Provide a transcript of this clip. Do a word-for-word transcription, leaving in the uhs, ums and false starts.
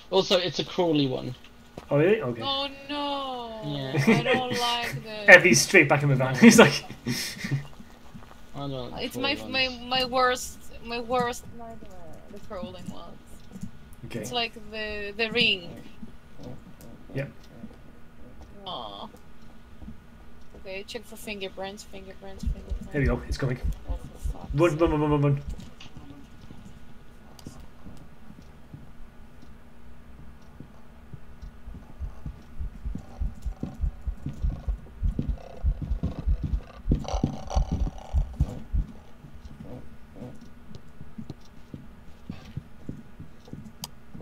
Also, it's a crawly one. Oh really? Okay. Oh no! Yeah. I don't like this. Evie's straight back in the van. He's like. I don't like It's crawly my ones. my my worst my worst nightmare. The crawling ones. Okay. It's like the the ring. Yep. Aww. Okay, check for fingerprints, fingerprints, fingerprints. There we go. It's coming. Oh, for fuck's Run, sake. run, run, run, run, run.